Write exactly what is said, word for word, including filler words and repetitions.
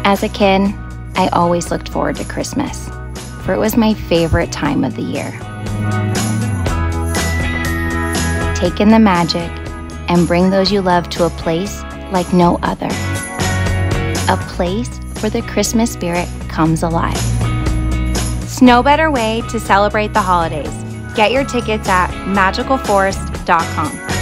As a kid, I always looked forward to Christmas, for it was my favorite time of the year. Take in the magic and bring those you love to a place like no other. A place where the Christmas spirit comes alive. There's no better way to celebrate the holidays. Get your tickets at magical forest dot com.